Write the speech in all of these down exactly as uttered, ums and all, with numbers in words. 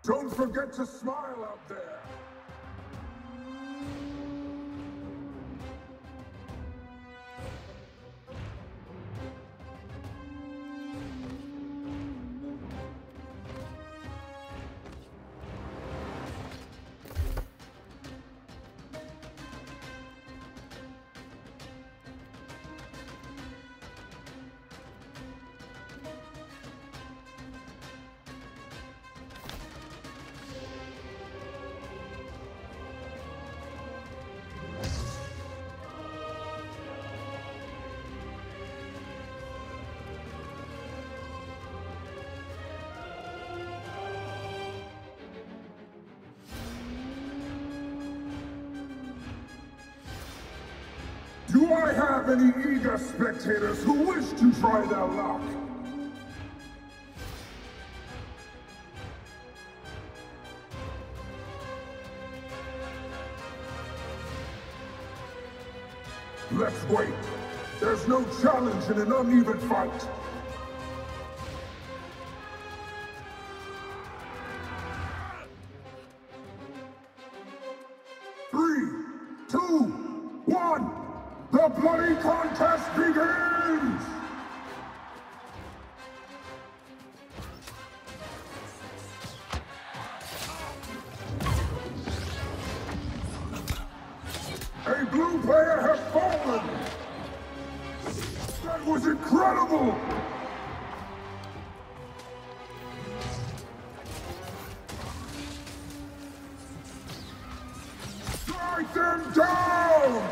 Don't forget to smile out there! Do I have any eager spectators who wish to try their luck? Let's wait. There's no challenge in an uneven fight. Three, two, one. The bloody contest begins! A blue player has fallen! That was incredible! Strike them down!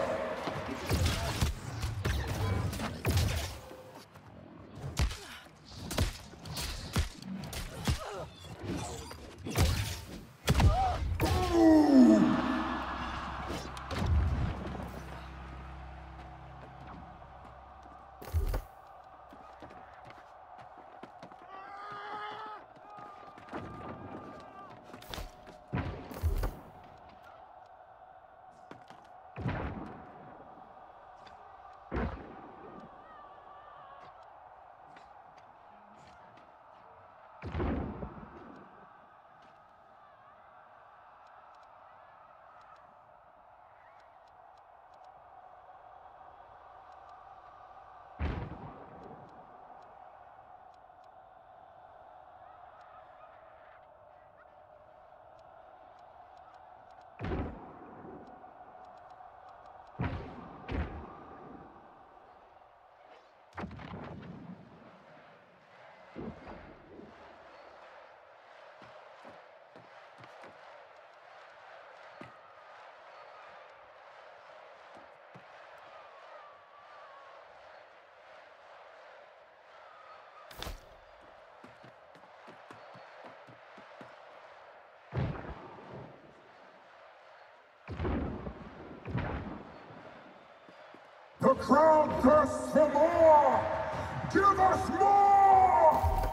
The crowd thirsts for more! Give us more!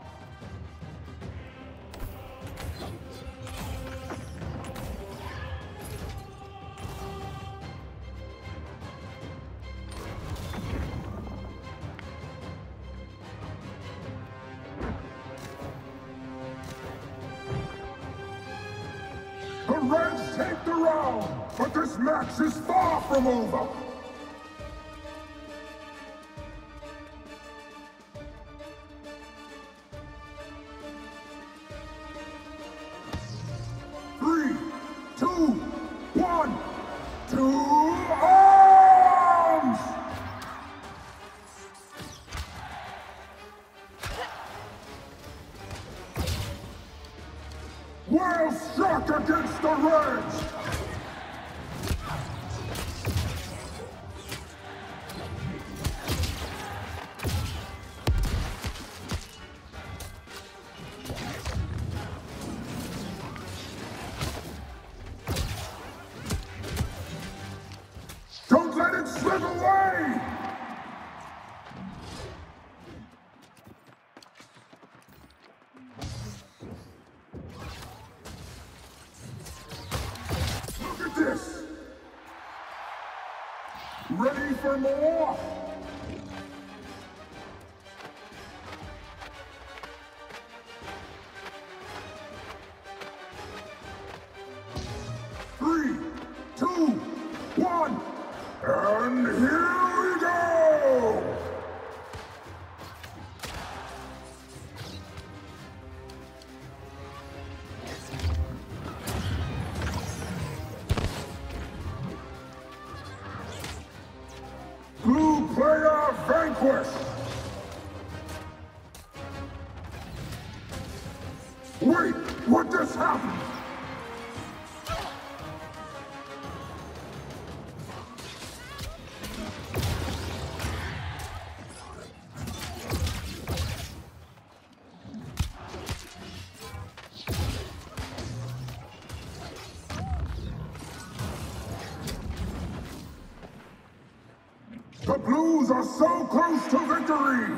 The Reds take the round, but this match is far from over! Three, two, one, to arms! Well struck against the Reds! Don't let it slip away! Look at this! Ready for more? And here we go! Blue player vanquished! Wait, what just happened? The Blues are so close to victory!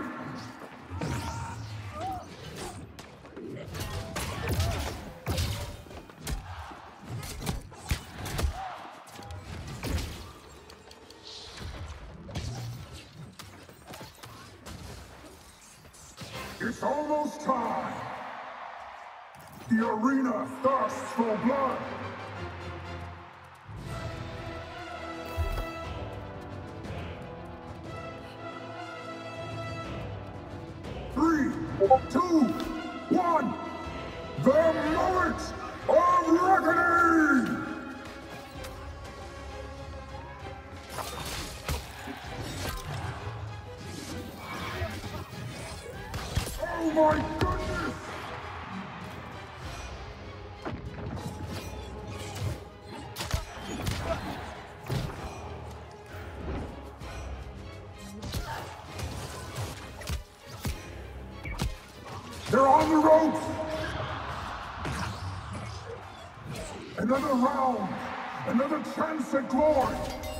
It's almost time! The arena thirsts for blood! Three, two, one! The moment of reckoning! Oh my goodness! They're on the ropes! Another round! Another chance at glory!